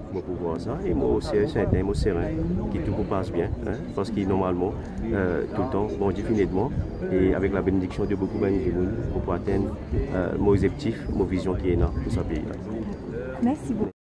moi pour voir ça. Et moi aussi, c'est moi serein, qui tout passe bien, hein, parce que normalement, tout le temps, bon Dieu finit de moi, et avec la bénédiction de beaucoup de pour atteindre mes objectifs, mes visions qui est là pour ce pays-là. Merci beaucoup.